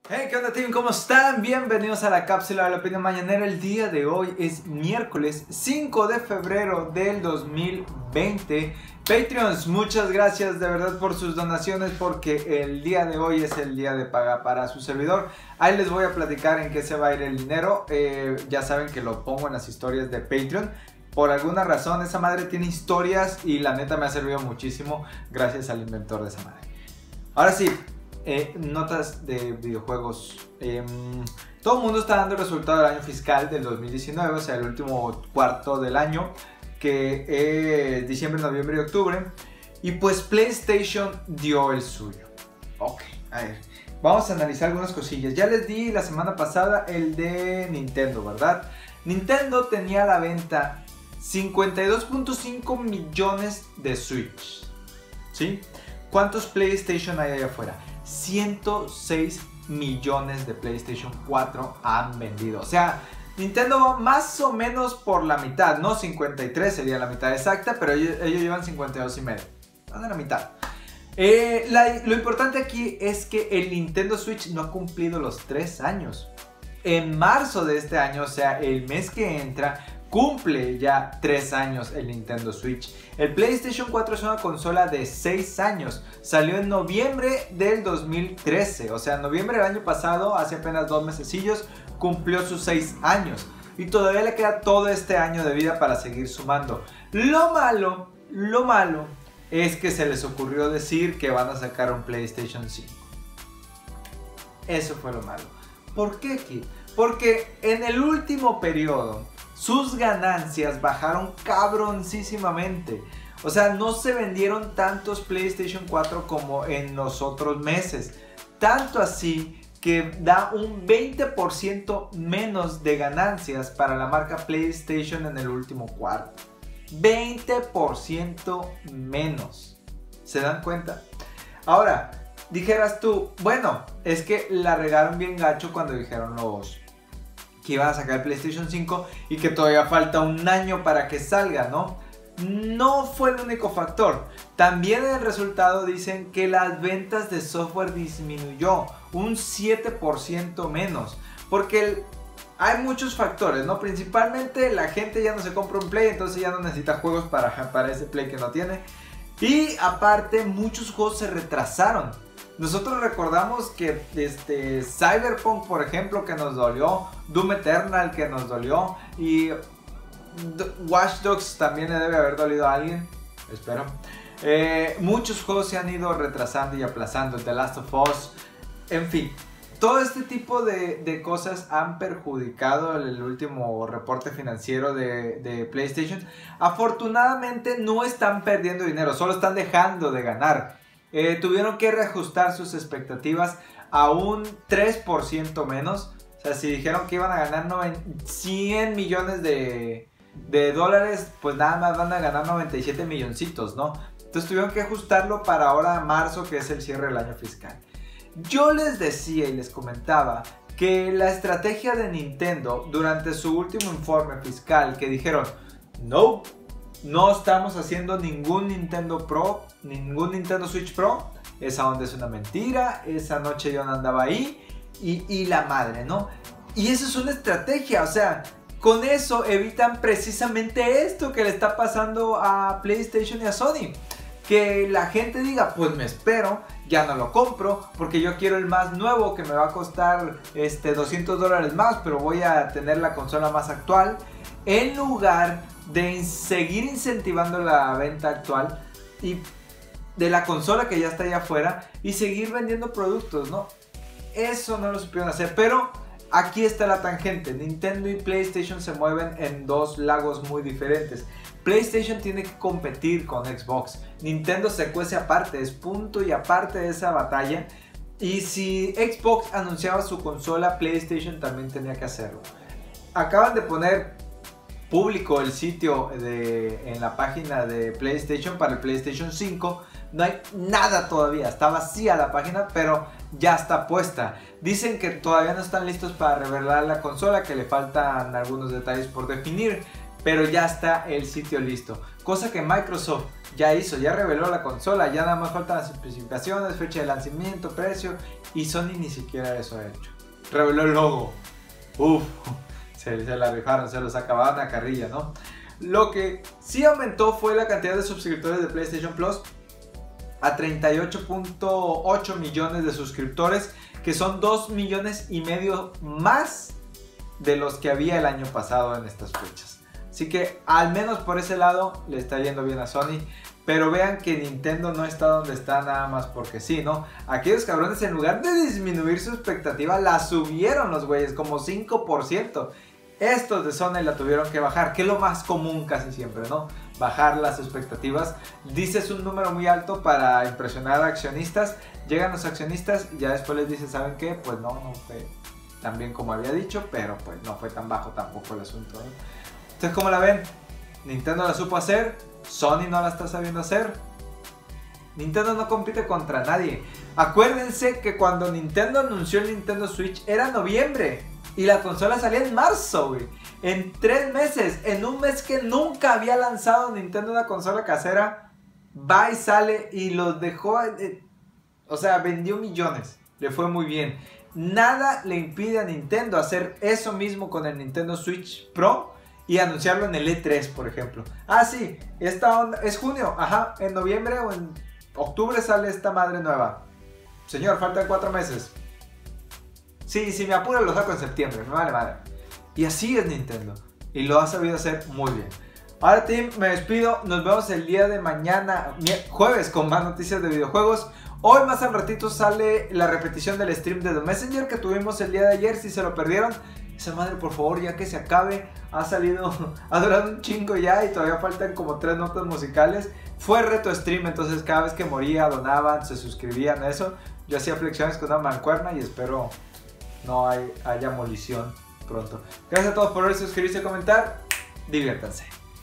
Hey, ¿qué onda, team? ¿Cómo están? Bienvenidos a la cápsula de la opinión mañanera. El día de hoy es miércoles 5 de febrero del 2020. Patreons, muchas gracias de verdad por sus donaciones, porque el día de hoy es el día de paga para su servidor. Ahí les voy a platicar en qué se va a ir el dinero. Ya saben que lo pongo en las historias de Patreon. Por alguna razón esa madre tiene historias y la neta me ha servido muchísimo gracias al inventor de esa madre. Ahora sí, notas de videojuegos. Todo el mundo está dando el resultado del año fiscal del 2019, o sea, el último cuarto del año, que es diciembre, noviembre y octubre. Y pues PlayStation dio el suyo. Ok, a ver, vamos a analizar algunas cosillas. Ya les di la semana pasada el de Nintendo, ¿verdad? Nintendo tenía a la venta 52.5 millones de Switch, ¿sí? ¿Cuántos PlayStation hay allá afuera? 106 millones de PlayStation 4 han vendido. O sea, Nintendo va más o menos por la mitad. No 53 sería la mitad exacta, pero ellos llevan 52 y medio. Van a la mitad. Lo importante aquí es que el Nintendo Switch no ha cumplido los 3 años. En marzo de este año, o sea, el mes que entra, cumple ya 3 años el Nintendo Switch. El PlayStation 4 es una consola de 6 años. Salió en noviembre del 2013. O sea, en noviembre del año pasado, hace apenas 2 mesecillos, cumplió sus 6 años. Y todavía le queda todo este año de vida para seguir sumando. Lo malo es que se les ocurrió decir que van a sacar un PlayStation 5. Eso fue lo malo. ¿Por qué, Kid? Porque en el último periodo sus ganancias bajaron cabroncísimamente. O sea, no se vendieron tantos PlayStation 4 como en los otros meses. Tanto así que da un 20% menos de ganancias para la marca PlayStation en el último cuarto. 20% menos. ¿Se dan cuenta? Ahora, dijeras tú, bueno, es que la regaron bien gacho cuando dijeron que iban a sacar el PlayStation 5 y que todavía falta un año para que salga, ¿no? No fue el único factor. También en el resultado dicen que las ventas de software disminuyó un 7% menos. Porque hay muchos factores, ¿no? Principalmente la gente ya no se compra un Play, entonces ya no necesita juegos para ese Play que no tiene. Y aparte, muchos juegos se retrasaron. Nosotros recordamos que Cyberpunk, por ejemplo, que nos dolió, Doom Eternal, que nos dolió, y Watch Dogs también le debe haber dolido a alguien, espero. Muchos juegos se han ido retrasando y aplazando, The Last of Us, en fin. Todo este tipo de cosas han perjudicado el último reporte financiero de PlayStation. Afortunadamente no están perdiendo dinero, solo están dejando de ganar. Tuvieron que reajustar sus expectativas a un 3% menos. O sea, si dijeron que iban a ganar 100 millones de dólares, pues nada más van a ganar 97 milloncitos, ¿no? Entonces tuvieron que ajustarlo para ahora marzo, que es el cierre del año fiscal. Yo les decía y les comentaba que la estrategia de Nintendo durante su último informe fiscal, que dijeron, no estamos haciendo ningún Nintendo Pro, ningún Nintendo Switch Pro, esa onda es una mentira, esa noche yo no andaba ahí, y la madre, ¿no? Y eso es una estrategia, o sea, con eso evitan precisamente esto que le está pasando a PlayStation y a Sony. Que la gente diga, pues me espero, ya no lo compro, porque yo quiero el más nuevo que me va a costar $200 más, pero voy a tener la consola más actual, en lugar de seguir incentivando la venta actual y de la consola que ya está allá afuera y seguir vendiendo productos, ¿no? Eso no lo supieron hacer, pero aquí está la tangente. Nintendo y PlayStation se mueven en dos lagos muy diferentes. PlayStation tiene que competir con Xbox. Nintendo se cuece aparte, es punto y aparte de esa batalla. Y si Xbox anunciaba su consola, PlayStation también tenía que hacerlo. Acaban de poner público el sitio en la página de PlayStation para el PlayStation 5. No hay nada todavía, está vacía la página, pero ya está puesta. Dicen que todavía no están listos para revelar la consola, que le faltan algunos detalles por definir. pero ya está el sitio listo. Cosa que Microsoft ya hizo, ya reveló la consola, ya nada más faltan las especificaciones, fecha de lanzamiento, precio, y Sony ni siquiera eso ha hecho. Reveló el logo. Uf, se la rifaron, se los acababan a carrilla, ¿no? Lo que sí aumentó fue la cantidad de suscriptores de PlayStation Plus a 38.8 millones de suscriptores, que son 2,5 millones más de los que había el año pasado en estas fechas. Así que al menos por ese lado le está yendo bien a Sony. Pero vean que Nintendo no está donde está nada más porque sí, ¿no? Aquellos cabrones, en lugar de disminuir su expectativa, la subieron los güeyes como 5%. Estos de Sony la tuvieron que bajar, que es lo más común casi siempre, ¿no? Bajar las expectativas. Dices un número muy alto para impresionar a accionistas. Llegan los accionistas y ya después les dices, ¿saben qué? Pues no fue tan bien como había dicho, pero pues no fue tan bajo tampoco el asunto, ¿no? Entonces, ¿cómo la ven? Nintendo la supo hacer, Sony no la está sabiendo hacer. Nintendo no compite contra nadie. Acuérdense que cuando Nintendo anunció el Nintendo Switch era noviembre y la consola salía en marzo, güey. En 3 meses, en un mes que nunca había lanzado Nintendo una consola casera, va y sale y los dejó, o sea, vendió millones, le fue muy bien. Nada le impide a Nintendo hacer eso mismo con el Nintendo Switch Pro y anunciarlo en el E3, por ejemplo. Ah, sí, esta onda es junio, ajá, en noviembre o en octubre sale esta madre nueva. Señor, faltan 4 meses. Sí, si me apuro lo saco en septiembre, me vale madre. Y así es Nintendo, y lo ha sabido hacer muy bien. Ahora, team, me despido, nos vemos el día de mañana, jueves, con más noticias de videojuegos. Hoy más al ratito sale la repetición del stream de The Messenger que tuvimos el día de ayer. Si se lo perdieron, esa madre, por favor, ya que se acabe. Ha salido, ha durado un chingo ya y todavía faltan como 3 notas musicales. Fue reto stream, entonces cada vez que moría donaban, se suscribían a eso. Yo hacía flexiones con una mancuerna y espero no haya molición pronto. Gracias a todos por ver, suscribirse y comentar. Diviértanse.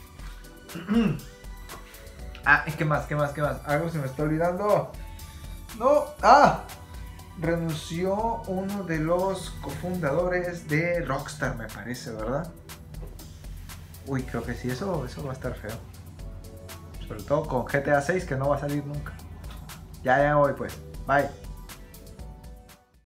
Ah, ¿qué más? Algo se me está olvidando. No, renunció uno de los cofundadores de Rockstar, me parece, ¿verdad? Uy, creo que sí, eso va a estar feo. Sobre todo con GTA 6, que no va a salir nunca. Ya voy pues. Bye.